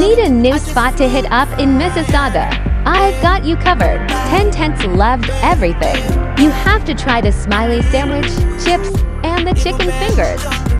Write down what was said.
Need a new spot to hit up in Mississauga? I've got you covered. 10 Tenths loved everything. You have to try the smiley sandwich, chips, and the chicken fingers.